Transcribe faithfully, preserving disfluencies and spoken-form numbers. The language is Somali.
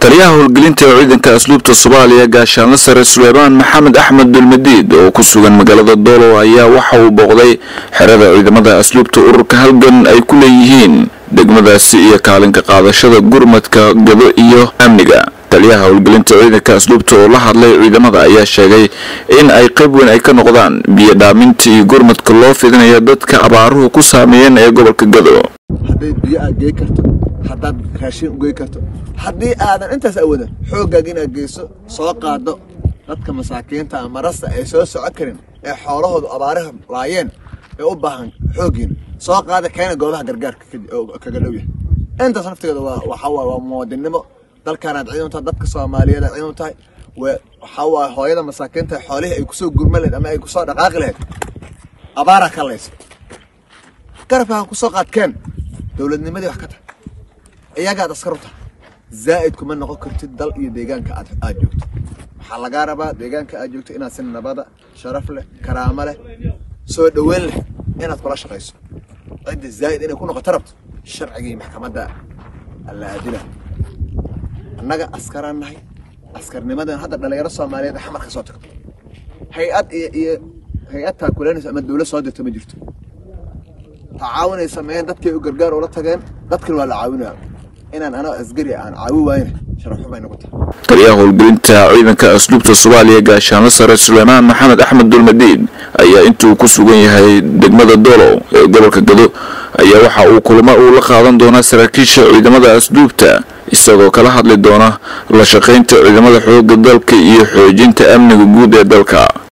taliyaha howlgelinta ciidanka asluubta Soomaaliya gaashaan sare Suleymaan Maxamed Axmed Dulmadiid oo ku sugan magaalada Doolow ayaa waxa uu booqday xerada ciidamada asluubta ururka halgan ay ku leeyihiin degmadaasi iyo kaalinka qaadashada gurmadka gado iyo amniga. taliyaha howlgelinta ciidanka asluubta oo la hadlay ciidamada ayaa sheegay in ay qayb weyn ay ka noqdaan biyo dhaaminta iyo gurmadka loo fidinayo dadka abaaruhu ku saameeyeen ee gobolka Gado. haday biyo aad geey karto haddaad raashin u geey karto haddii aadan intaas awoodan xoogaaga inaad geyso soo qaado dadka masaakiinta ama rasta ay soo socon karin ee xoolahoodu abaaraha laayeen ee u baahan xoogin soo qaada keena goobaha gargaarka kaga dhow yahay. intaas naftigeeda waa waxa waa muwaadinimo dalkan aad ciidan tahay dadka Soomaaliyeed aad ciidan tahay waxa waa hooyada masaakiinta xoolaha ay ku soo gurmaleed ama ay ku soo dhaqaaqi lahayd abaara kaleys garabka ku soo qaadkeen dawladnimadii wax ka tahay iyaga askarta zaid kuma noqon kartid dal iyo deegaanka aad aad joogto waxa laga rabaa deegaanka aad joogto inaad sin nabada sharaf leh karaamo leh soo dhaweyn leh inaad kula shaqeyso cid zaid inay ku noqoto rabto sharciga maxkamadda alla adila annaga askaran nahay askarnimadan hadda dhalinyaro Soomaaliyeed xamar ka soo tagto hay'ad iyo hay'ad ta kulanaysa ama dawlad soo dirto ma jirto تعاون يسمين دتك وقرقار ولا تجين دتك ولا عاونها إن أنا أزجري عن عاو وين شرحوا بيني قلت ترياه البنت عيدك أسلوب الصومالية جاشان صار سليمان محمد أحمد دولمدين أي أنتوا كسوين هاي دجمة الدولو قبل كجدو أي وحى وكل ما أقول خالد دونا سركيش عيدمة أسلوبته استغوا كل حد للدونا لا شقين عيدمة حقوق الدلك يحوجين تأمن وجود الدلك.